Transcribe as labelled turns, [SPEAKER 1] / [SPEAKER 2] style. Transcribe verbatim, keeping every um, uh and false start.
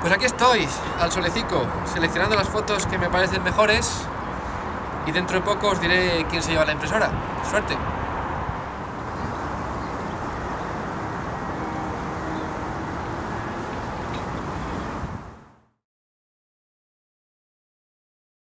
[SPEAKER 1] Pues aquí estoy, al solecico, seleccionando las fotos que me parecen mejores y dentro de poco os diré quién se lleva la impresora. ¡Suerte!